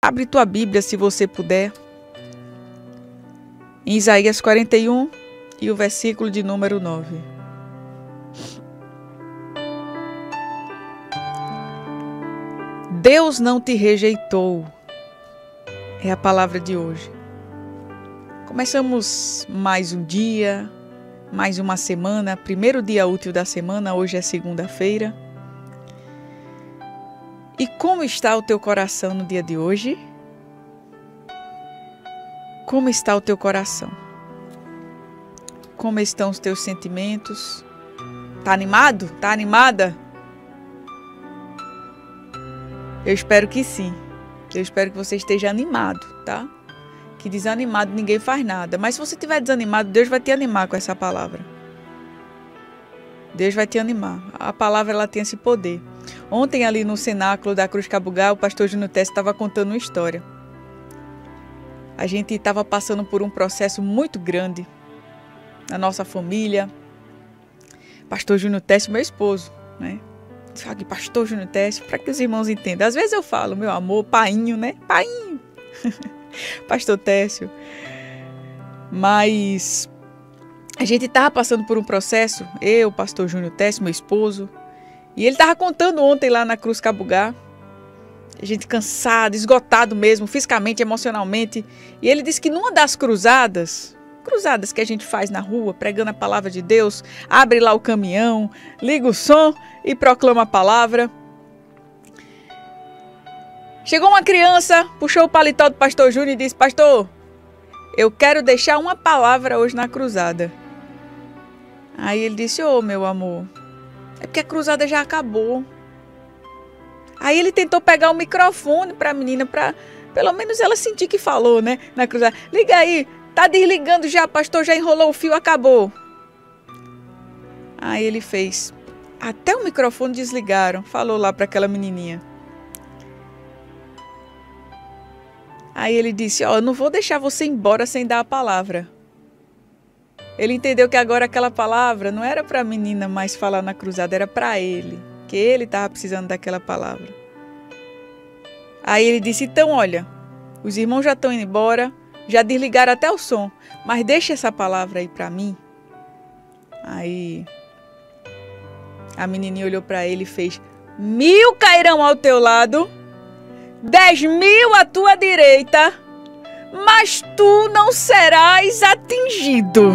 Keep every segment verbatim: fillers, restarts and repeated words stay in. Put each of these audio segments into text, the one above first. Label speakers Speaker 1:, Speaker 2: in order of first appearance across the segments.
Speaker 1: Abre tua Bíblia, se você puder, em Isaías quarenta e um e o versículo de número nove. Deus não te rejeitou, é a palavra de hoje. Começamos mais um dia, mais uma semana, primeiro dia útil da semana, hoje é segunda-feira. E como está o teu coração no dia de hoje? Como está o teu coração? Como estão os teus sentimentos? Tá animado? Tá animada? Eu espero que sim. Eu espero que você esteja animado, tá? Que desanimado ninguém faz nada. Mas se você estiver desanimado, Deus vai te animar com essa palavra. Deus vai te animar. A palavra, ela tem esse poder. Ontem ali no cenáculo da Cruz Cabugá, o pastor Júnior Tessi estava contando uma história. A gente estava passando por um processo muito grande na nossa família. Pastor Júnior Tessi, meu esposo, né? Fala de pastor Júnior Tessi, para que os irmãos entendam. Às vezes eu falo, meu amor, painho, né? Painho. Pastor Técio. Mas a gente estava passando por um processo, eu, pastor Júnior Tessi, meu esposo, e ele estava contando ontem lá na Cruz Cabugá, a gente cansado, esgotado mesmo, fisicamente, emocionalmente, e ele disse que numa das cruzadas, cruzadas que a gente faz na rua, pregando a palavra de Deus, abre lá o caminhão, liga o som e proclama a palavra. Chegou uma criança, puxou o paletó do pastor Júnior e disse, pastor, eu quero deixar uma palavra hoje na cruzada. Aí ele disse, ô, meu amor, é porque a cruzada já acabou. Aí ele tentou pegar o microfone para a menina, para pelo menos ela sentir que falou, né, na cruzada. Liga aí, tá desligando já, pastor, já enrolou o fio, acabou. Aí ele fez, até o microfone desligaram, falou lá para aquela menininha. Aí ele disse, ó, eu não vou deixar você embora sem dar a palavra. Ele entendeu que agora aquela palavra não era para a menina mais falar na cruzada, era para ele, que ele estava precisando daquela palavra. Aí ele disse, então olha, os irmãos já estão indo embora, já desligaram até o som, mas deixa essa palavra aí para mim. Aí a menininha olhou para ele e fez, mil cairão ao teu lado, dez mil à tua direita, mas tu não serás atingido.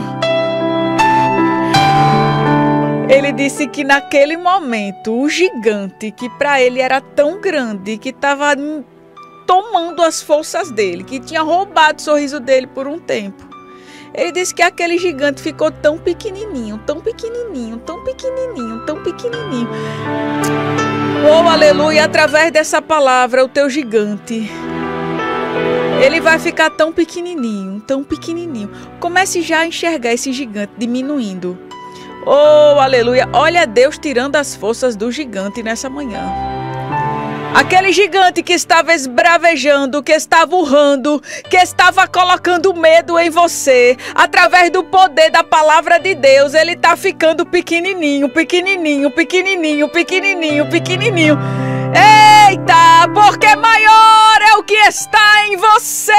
Speaker 1: Ele disse que naquele momento, o gigante, que para ele era tão grande, que estava tomando as forças dele, que tinha roubado o sorriso dele por um tempo, ele disse que aquele gigante ficou tão pequenininho, tão pequenininho, tão pequenininho, tão pequenininho. Oh, aleluia, através dessa palavra, o teu gigante, ele vai ficar tão pequenininho, tão pequenininho. Comece já a enxergar esse gigante diminuindo. Oh, aleluia, olha Deus tirando as forças do gigante nessa manhã. Aquele gigante que estava esbravejando, que estava urrando, que estava colocando medo em você, através do poder da palavra de Deus, ele está ficando pequenininho, pequenininho, pequenininho, pequenininho, pequenininho. Eita, porque maior é o que está em você.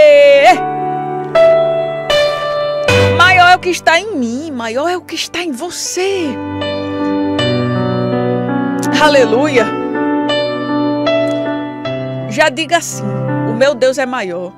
Speaker 1: Maior é o que está em mim, maior é o que está em você. Aleluia. Já diga assim, o meu Deus é maior.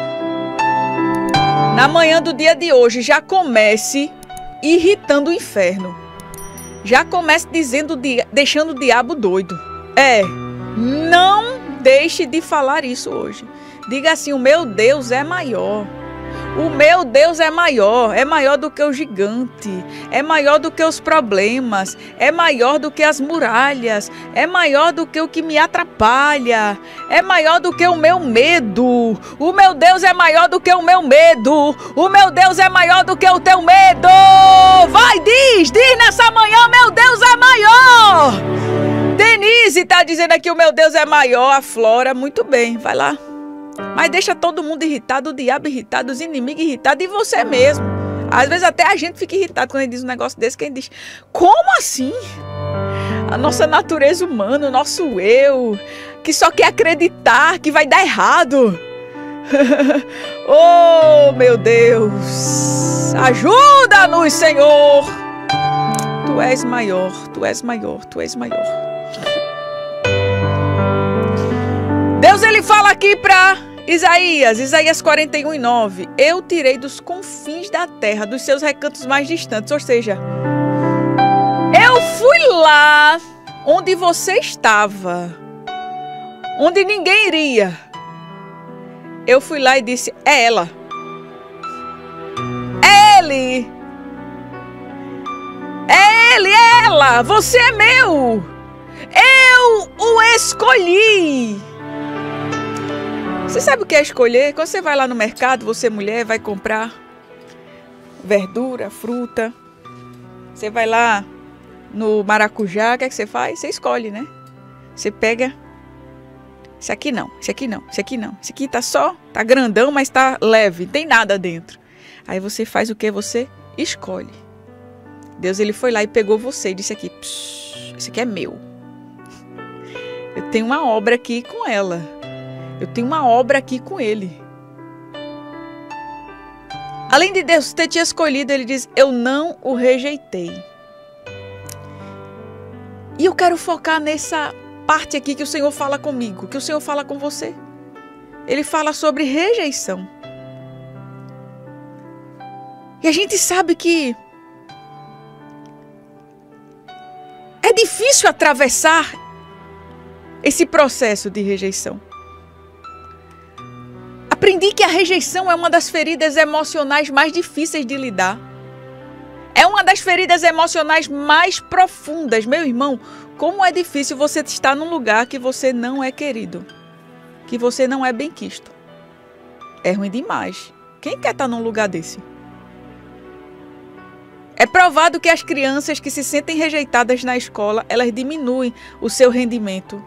Speaker 1: Na manhã do dia de hoje, já comece irritando o inferno. Já comece dizendo, deixando o diabo doido. É, não deixe de falar isso hoje. Diga assim, o meu Deus é maior. O meu Deus é maior, é maior do que o gigante, é maior do que os problemas, é maior do que as muralhas, é maior do que o que me atrapalha, é maior do que o meu medo. O meu Deus é maior do que o meu medo, o meu Deus é maior do que o teu medo. Vai, diz, diz nessa manhã, meu Deus é maior. Denise está dizendo aqui, o meu Deus é maior, a Flora, muito bem, vai lá. Mas deixa todo mundo irritado, o diabo irritado, os inimigos irritados e você mesmo. Às vezes até a gente fica irritado quando ele diz um negócio desse, que ele diz, como assim? A nossa natureza humana, o nosso eu, que só quer acreditar que vai dar errado. Oh, meu Deus! Ajuda-nos, Senhor! Tu és maior, tu és maior, tu és maior. Deus, ele fala aqui para Isaías, Isaías quarenta e um, nove. Eu tirei dos confins da terra, dos seus recantos mais distantes. Ou seja, eu fui lá onde você estava, onde ninguém iria. Eu fui lá e disse, é ela. É ele. É ele, é ela. Você é meu. Eu o escolhi. Você sabe o que é escolher? Quando você vai lá no mercado, você mulher, vai comprar verdura, fruta. Você vai lá no maracujá, o que é que você faz? Você escolhe, né? Você pega, esse aqui não, esse aqui não, esse aqui não. Esse aqui tá só, tá grandão, mas tá leve, não tem nada dentro. Aí você faz o que? Você escolhe. Deus, ele foi lá e pegou você e disse aqui, esse aqui é meu. Eu tenho uma obra aqui com ela. Eu tenho uma obra aqui com ele. Além de Deus ter te escolhido, ele diz, eu não o rejeitei. E eu quero focar nessa parte aqui que o Senhor fala comigo, que o Senhor fala com você. Ele fala sobre rejeição. E a gente sabe que é difícil atravessar esse processo de rejeição. Aprendi que a rejeição é uma das feridas emocionais mais difíceis de lidar. É uma das feridas emocionais mais profundas. Meu irmão, como é difícil você estar num lugar que você não é querido, que você não é benquisto. É ruim demais. Quem quer estar num lugar desse? É provado que as crianças que se sentem rejeitadas na escola, elas diminuem o seu rendimento.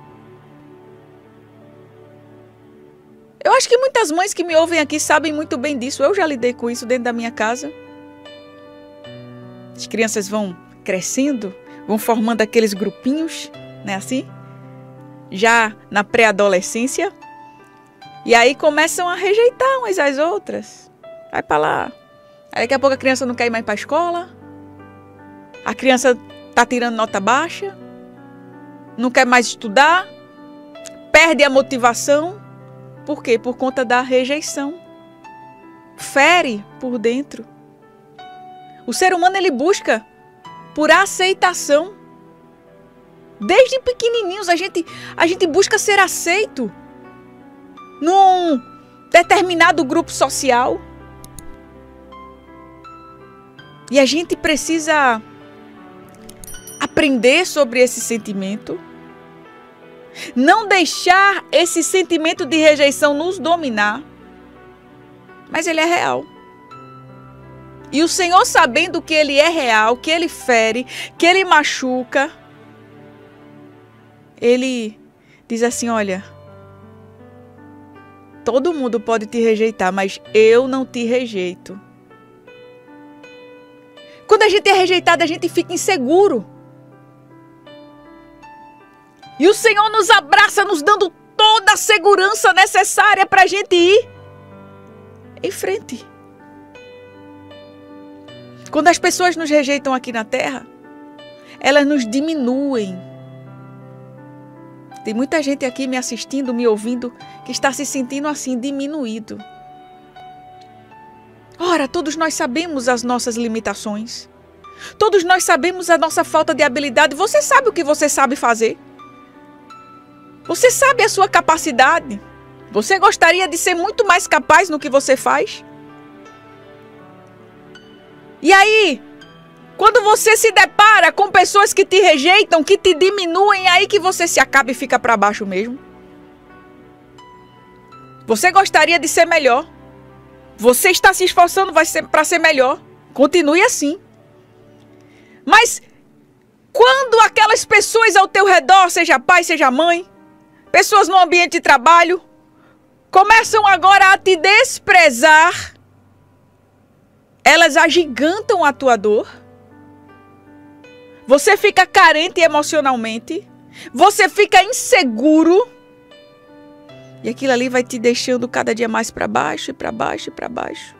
Speaker 1: Eu acho que muitas mães que me ouvem aqui sabem muito bem disso. Eu já lidei com isso dentro da minha casa. As crianças vão crescendo, vão formando aqueles grupinhos, né, assim? Já na pré-adolescência. E aí começam a rejeitar umas às outras. Vai pra lá. Aí daqui a pouco a criança não quer ir mais pra escola. A criança tá tirando nota baixa. Não quer mais estudar. Perde a motivação. Por quê? Por conta da rejeição. Fere por dentro. O ser humano, ele busca por aceitação. Desde pequenininhos a gente, a gente busca ser aceito num determinado grupo social. E a gente precisa aprender sobre esse sentimento. Não deixar esse sentimento de rejeição nos dominar. Mas ele é real. E o Senhor, sabendo que ele é real, que ele fere, que ele machuca, ele diz assim, olha, todo mundo pode te rejeitar, mas eu não te rejeito. Quando a gente é rejeitado, a gente fica inseguro. E o Senhor nos abraça, nos dando toda a segurança necessária para a gente ir em frente. Quando as pessoas nos rejeitam aqui na terra, elas nos diminuem. Tem muita gente aqui me assistindo, me ouvindo, que está se sentindo assim, diminuído. Ora, todos nós sabemos as nossas limitações. Todos nós sabemos a nossa falta de habilidade. Você sabe o que você sabe fazer. Você sabe a sua capacidade. Você gostaria de ser muito mais capaz no que você faz? E aí, quando você se depara com pessoas que te rejeitam, que te diminuem, é aí que você se acaba e fica para baixo mesmo. Você gostaria de ser melhor. Você está se esforçando para ser melhor. Continue assim. Mas quando aquelas pessoas ao teu redor, seja pai, seja mãe, pessoas no ambiente de trabalho, começam agora a te desprezar, elas agigantam a tua dor. Você fica carente emocionalmente. Você fica inseguro. E aquilo ali vai te deixando cada dia mais para baixo e para baixo e para baixo.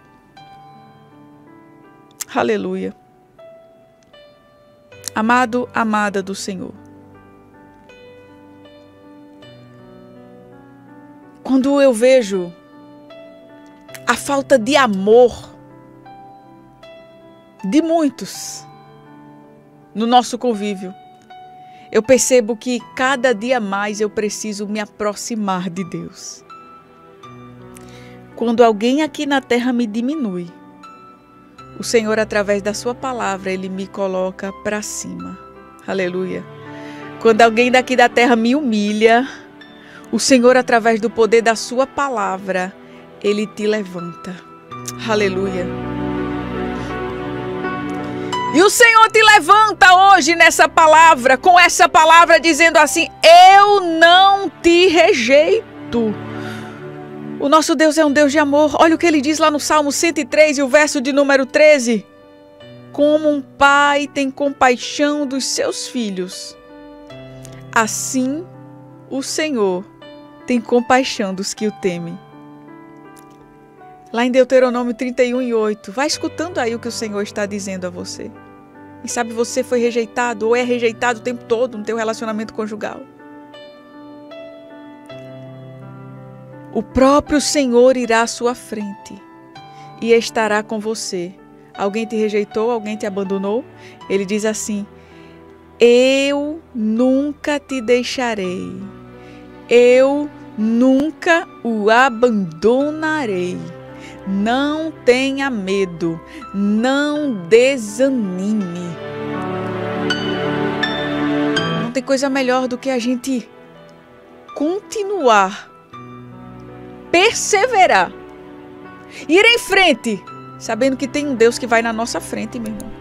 Speaker 1: Aleluia. Amado, amada do Senhor. Quando eu vejo a falta de amor de muitos no nosso convívio, eu percebo que cada dia mais eu preciso me aproximar de Deus. Quando alguém aqui na terra me diminui, o Senhor, através da sua palavra, Ele me coloca para cima. Aleluia. Quando alguém daqui da terra me humilha, o Senhor, através do poder da sua palavra, Ele te levanta. Aleluia. E o Senhor te levanta hoje nessa palavra, com essa palavra dizendo assim: eu não te rejeito. O nosso Deus é um Deus de amor. Olha o que Ele diz lá no Salmo cento e três e o verso de número treze. Como um pai tem compaixão dos seus filhos, assim o Senhor tem compaixão dos que o temem. Lá em Deuteronômio trinta e um e oito, vai escutando aí o que o Senhor está dizendo a você. E sabe, você foi rejeitado ou é rejeitado o tempo todo no teu relacionamento conjugal. O próprio Senhor irá à sua frente e estará com você. Alguém te rejeitou? Alguém te abandonou? Ele diz assim: eu nunca te deixarei. Eu nunca o abandonarei. Não tenha medo, não desanime. Não tem coisa melhor do que a gente continuar, perseverar, ir em frente, sabendo que tem um Deus que vai na nossa frente, meu irmão.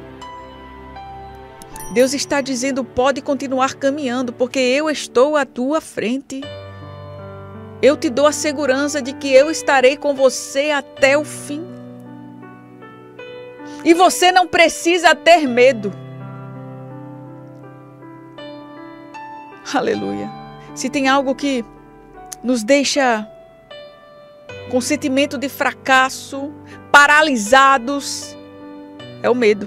Speaker 1: Deus está dizendo: pode continuar caminhando, porque eu estou à tua frente. Eu te dou a segurança de que eu estarei com você até o fim. E você não precisa ter medo. Aleluia. Se tem algo que nos deixa com sentimento de fracasso, paralisados, é o medo.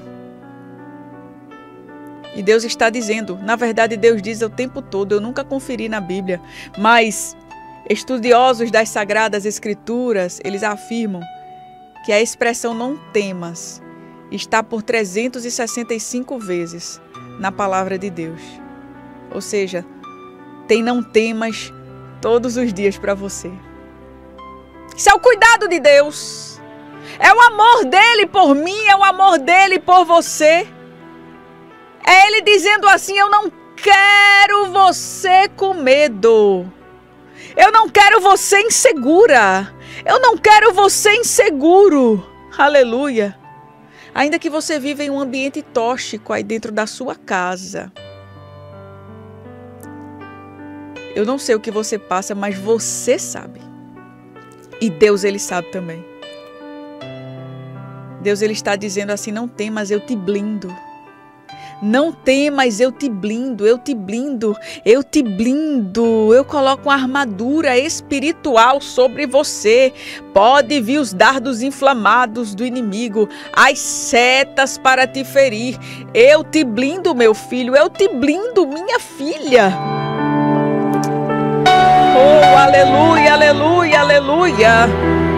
Speaker 1: E Deus está dizendo, na verdade Deus diz o tempo todo, eu nunca conferi na Bíblia, mas estudiosos das Sagradas Escrituras, eles afirmam que a expressão não temas está por trezentas e sessenta e cinco vezes na palavra de Deus. Ou seja, tem não temas todos os dias para você. Isso é o cuidado de Deus. É o amor dele por mim, é o amor dele por você. É ele dizendo assim: eu não quero você com medo. Eu não quero você insegura. Eu não quero você inseguro. Aleluia. Ainda que você viva em um ambiente tóxico aí dentro da sua casa. Eu não sei o que você passa, mas você sabe. E Deus, Ele sabe também. Deus, Ele está dizendo assim: não temas, eu te blindo. Não temas, eu te blindo, eu te blindo, eu te blindo. Eu coloco uma armadura espiritual sobre você. Pode vir os dardos inflamados do inimigo, as setas para te ferir. Eu te blindo, meu filho, eu te blindo, minha filha. Oh, aleluia, aleluia, aleluia.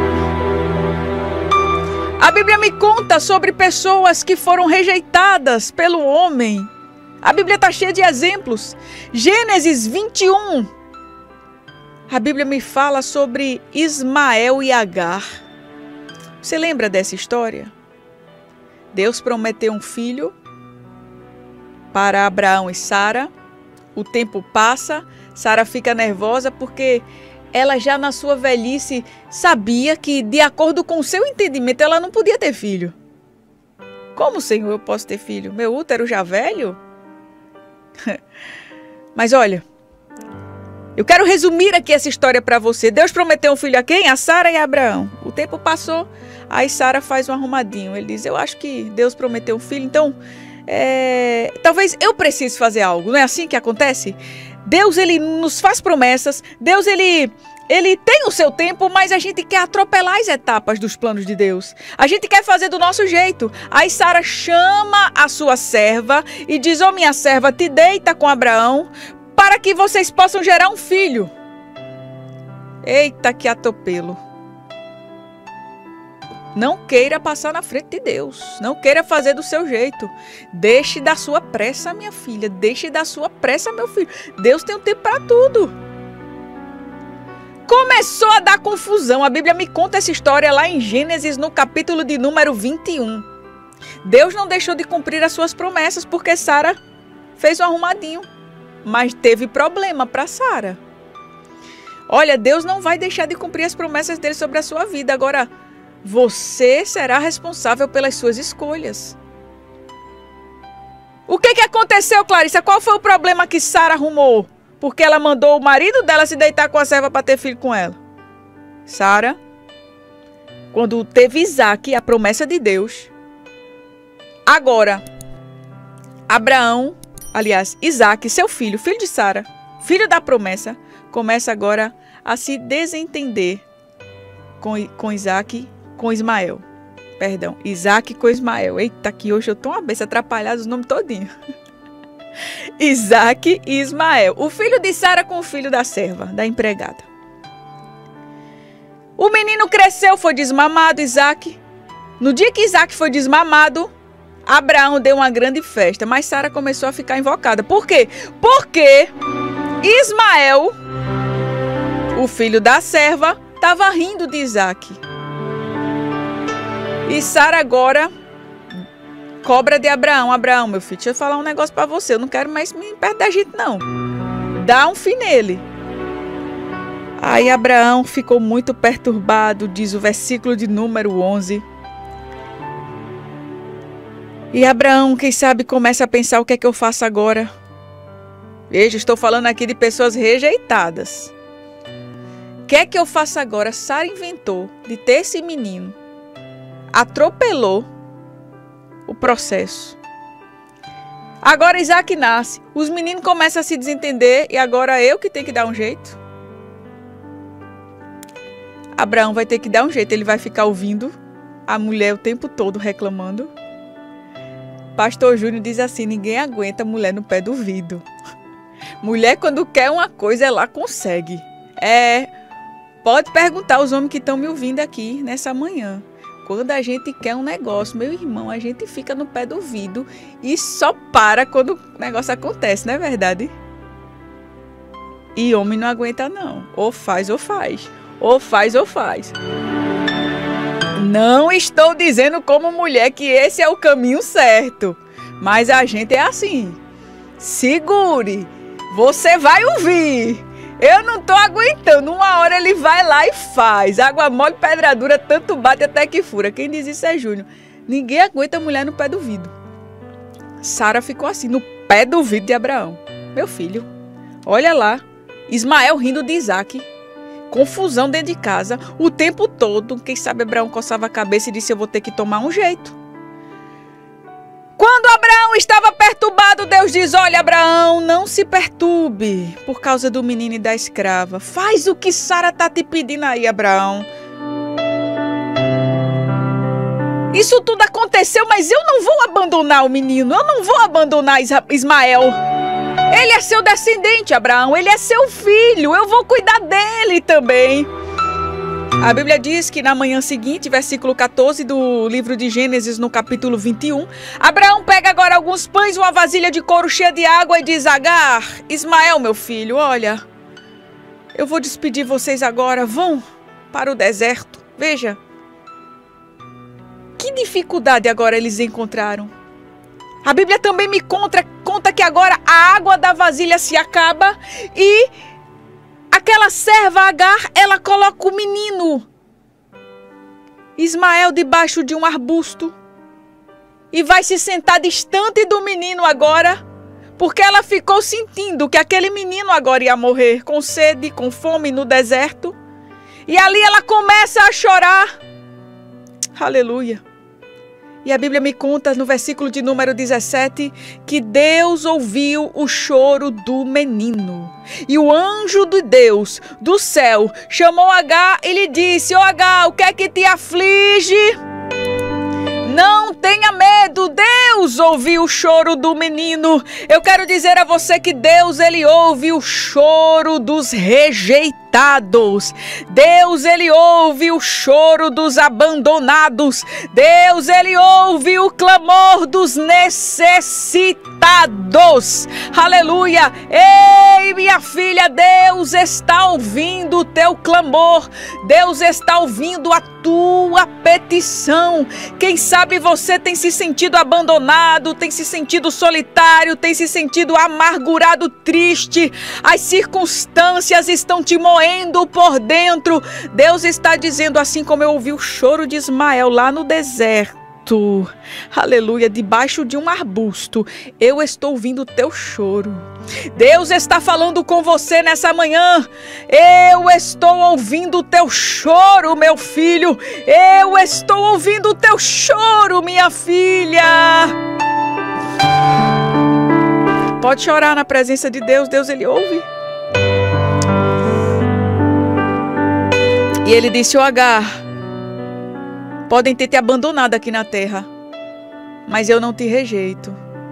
Speaker 1: A Bíblia me conta sobre pessoas que foram rejeitadas pelo homem. A Bíblia está cheia de exemplos. Gênesis vinte e um. A Bíblia me fala sobre Ismael e Agar. Você lembra dessa história? Deus prometeu um filho para Abraão e Sara. O tempo passa, Sara fica nervosa porque ela já na sua velhice sabia que, de acordo com o seu entendimento, ela não podia ter filho. Como, Senhor, eu posso ter filho? Meu útero já velho? Mas olha, eu quero resumir aqui essa história para você. Deus prometeu um filho a quem? A Sara e a Abraão. O tempo passou, aí Sara faz um arrumadinho. Ele diz: eu acho que Deus prometeu um filho, então é, talvez eu precise fazer algo. Não é assim que acontece? Deus, ele nos faz promessas. Deus, ele... Ele tem o seu tempo, mas a gente quer atropelar as etapas dos planos de Deus. A gente quer fazer do nosso jeito. Aí Sara chama a sua serva e diz: ó, minha serva, te deita com Abraão para que vocês possam gerar um filho. Eita, que atropelo. Não queira passar na frente de Deus. Não queira fazer do seu jeito. Deixe da sua pressa, minha filha. Deixe da sua pressa, meu filho. Deus tem um tempo para tudo. Começou a dar confusão. A Bíblia me conta essa história lá em Gênesis, no capítulo de número vinte e um. Deus não deixou de cumprir as suas promessas porque Sara fez um arrumadinho. Mas teve problema para Sara. Olha, Deus não vai deixar de cumprir as promessas dele sobre a sua vida. Agora, você será responsável pelas suas escolhas. O que que aconteceu, Clarissa? Qual foi o problema que Sara arrumou? Porque ela mandou o marido dela se deitar com a serva para ter filho com ela. Sara, quando teve Isaac, a promessa de Deus. Agora, Abraão, aliás, Isaac, seu filho, filho de Sara, filho da promessa, começa agora a se desentender com, com Isaac, com Ismael. Perdão, Isaac com Ismael. Eita, que hoje eu tô uma vez atrapalhado os nomes todinhos. Isaac e Ismael, o filho de Sara com o filho da serva, da empregada. O menino cresceu, foi desmamado, Isaac. No dia que Isaac foi desmamado, Abraão deu uma grande festa, mas Sara começou a ficar invocada. Por quê? Porque Ismael, o filho da serva, estava rindo de Isaac. E Sara agora cobra de Abraão. Abraão, meu filho, deixa eu falar um negócio pra você. Eu não quero mais me perto da gente, não. Dá um fim nele. Aí Abraão ficou muito perturbado, diz o versículo de número onze. E Abraão, quem sabe, começa a pensar: o que é que eu faço agora? Veja, estou falando aqui de pessoas rejeitadas. O que é que eu faço agora? Sara inventou de ter esse menino. Atropelou o processo. Agora Isaac nasce. Os meninos começam a se desentender e agora eu que tenho que dar um jeito. Abraão vai ter que dar um jeito. Ele vai ficar ouvindo a mulher o tempo todo reclamando. Pastor Júnior diz assim: ninguém aguenta mulher no pé do vidro. Mulher, quando quer uma coisa, ela consegue. É, pode perguntar aos homens que estão me ouvindo aqui nessa manhã. Quando a gente quer um negócio, meu irmão, a gente fica no pé do vidro e só para quando o negócio acontece, não é verdade? E homem não aguenta, não. Ou faz ou faz. Ou faz ou faz. Não estou dizendo como mulher que esse é o caminho certo. Mas a gente é assim. Segure. Você vai ouvir. Eu não tô aguentando. Uma hora ele vai lá e faz. Água mole, pedra dura, tanto bate até que fura. Quem diz isso é Júnior. Ninguém aguenta mulher no pé do vidro. Sara ficou assim, no pé do vidro de Abraão. Meu filho, olha lá. Ismael rindo de Isaac. Confusão dentro de casa. O tempo todo. Quem sabe Abraão coçava a cabeça e disse: eu vou ter que tomar um jeito. Quando Abraão estava perturbado, Deus diz: olha, Abraão, não se perturbe por causa do menino e da escrava. Faz o que Sara está te pedindo aí, Abraão. Isso tudo aconteceu, mas eu não vou abandonar o menino. Eu não vou abandonar Ismael. Ele é seu descendente, Abraão. Ele é seu filho. Eu vou cuidar dele também. A Bíblia diz que na manhã seguinte, versículo quatorze do livro de Gênesis, no capítulo vinte e um, Abraão pega agora alguns pães, uma vasilha de couro cheia de água e diz: Agar, Ismael, meu filho, olha, eu vou despedir vocês agora, vão para o deserto. Veja, que dificuldade agora eles encontraram. A Bíblia também me conta, conta que agora a água da vasilha se acaba e aquela serva Agar, ela coloca o menino Ismael debaixo de um arbusto e vai se sentar distante do menino agora, porque ela ficou sentindo que aquele menino agora ia morrer com sede, com fome no deserto. E ali ela começa a chorar. Aleluia. E a Bíblia me conta no versículo de número dezessete que Deus ouviu o choro do menino. E o anjo de Deus do céu chamou Agar e lhe disse: Ó Agar, o que é que te aflige? Não tenha medo, Deus ouviu o choro do menino. Eu quero dizer a você que Deus, ele ouve o choro dos rejeitados. Deus, ele ouve o choro dos abandonados. Deus, ele ouve o clamor dos necessitados. Aleluia! Ei, minha filha, Deus está ouvindo o teu clamor. Deus está ouvindo a tua petição. Quem sabe você tem se sentido abandonado, tem se sentido solitário, tem se sentido amargurado, triste. As circunstâncias estão te moendo por dentro. Deus está dizendo, assim como eu ouvi o choro de Ismael lá no deserto, aleluia, debaixo de um arbusto, eu estou ouvindo o teu choro. Deus está falando com você nessa manhã. Eu estou ouvindo o teu choro, meu filho. Eu estou ouvindo o teu choro, minha filha. Pode chorar na presença de Deus. Deus, ele ouve. E ele disse: ó Agar, podem ter te abandonado aqui na terra, mas eu não te rejeito.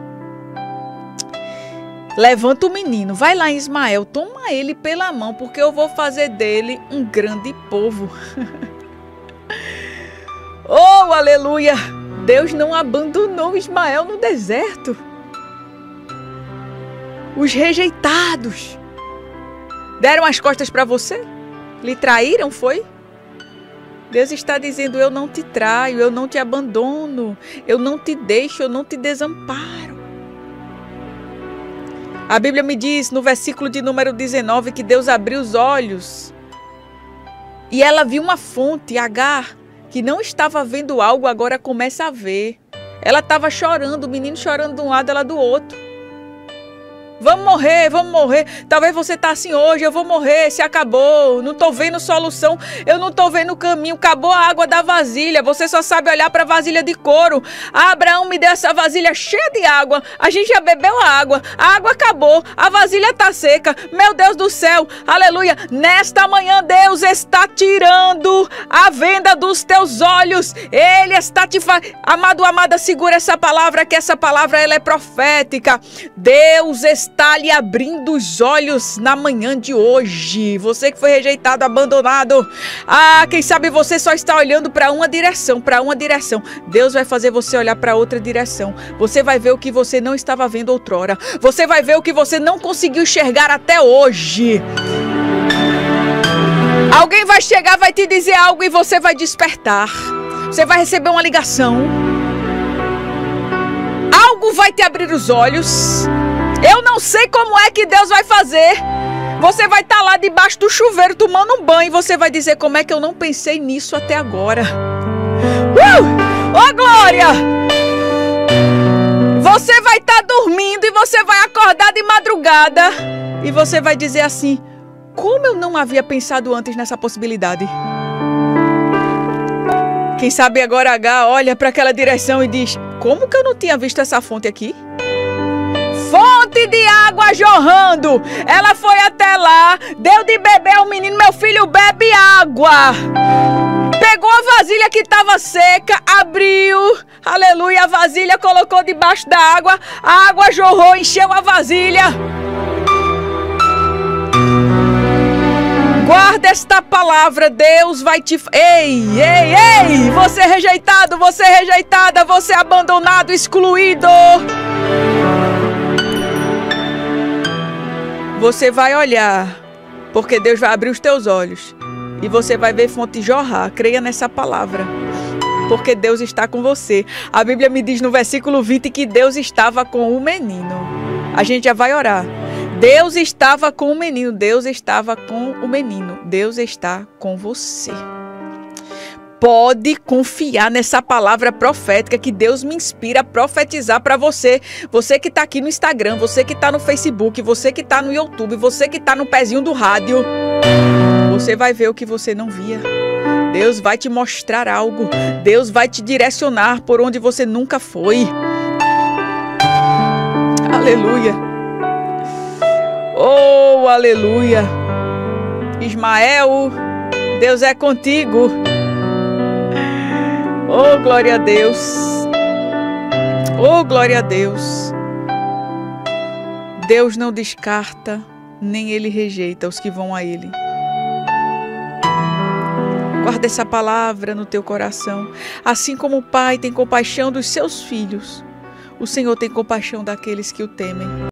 Speaker 1: Levanta o menino, vai lá em Ismael, toma ele pela mão, porque eu vou fazer dele um grande povo. Oh, aleluia! Deus não abandonou Ismael no deserto. Os rejeitados deram as costas para você? Lhe traíram, foi? Deus está dizendo: eu não te traio, eu não te abandono, eu não te deixo, eu não te desamparo. A Bíblia me diz no versículo de número dezenove que Deus abriu os olhos e ela viu uma fonte. Agar, que não estava vendo algo, agora começa a ver. Ela estava chorando, o menino chorando de um lado, ela do outro. Vamos morrer, vamos morrer. Talvez você está assim hoje: eu vou morrer, se acabou, não estou vendo solução, eu não estou vendo caminho, acabou a água da vasilha, você só sabe olhar para a vasilha de couro. Ah, Abraão me deu essa vasilha cheia de água, a gente já bebeu a água, a água acabou, a vasilha está seca, meu Deus do céu, aleluia. Nesta manhã Deus está tirando a venda dos teus olhos, Ele está te fazendo. Amado, amada, segura essa palavra, que essa palavra ela é profética. Deus está está lhe abrindo os olhos na manhã de hoje. Você que foi rejeitado, abandonado. Ah, quem sabe você só está olhando para uma direção, para uma direção. Deus vai fazer você olhar para outra direção. Você vai ver o que você não estava vendo outrora. Você vai ver o que você não conseguiu enxergar até hoje. Alguém vai chegar, vai te dizer algo e você vai despertar. Você vai receber uma ligação. Algo vai te abrir os olhos. Eu não sei como é que Deus vai fazer. Você vai estar lá debaixo do chuveiro tomando um banho e você vai dizer: como é que eu não pensei nisso até agora? Uh! Oh, glória! Você vai estar dormindo e você vai acordar de madrugada e você vai dizer assim: como eu não havia pensado antes nessa possibilidade? Quem sabe agora Agar olha para aquela direção e diz: como que eu não tinha visto essa fonte aqui? Fonte de água jorrando. Ela foi até lá, deu de beber ao menino: meu filho, bebe água. Pegou a vasilha que estava seca, abriu, aleluia, a vasilha, colocou debaixo da água, a água jorrou, encheu a vasilha. Guarda esta palavra, Deus vai te... Ei, ei, ei, você rejeitado, você rejeitada, você abandonado, excluído. Você vai olhar, porque Deus vai abrir os teus olhos e você vai ver fonte jorrar. Creia nessa palavra, porque Deus está com você. A Bíblia me diz no versículo vinte que Deus estava com o menino. A gente já vai orar. Deus estava com o menino, Deus estava com o menino, Deus está com você. Pode confiar nessa palavra profética que Deus me inspira a profetizar para você. Você que está aqui no Instagram, você que está no Facebook, você que está no YouTube, você que está no pezinho do rádio. Você vai ver o que você não via. Deus vai te mostrar algo. Deus vai te direcionar por onde você nunca foi. Aleluia. Oh, aleluia. Ismael, Deus é contigo. Oh, glória a Deus. Oh, glória a Deus. Deus não descarta, nem Ele rejeita os que vão a Ele. Guarda essa palavra no teu coração. Assim como o Pai tem compaixão dos seus filhos, o Senhor tem compaixão daqueles que o temem.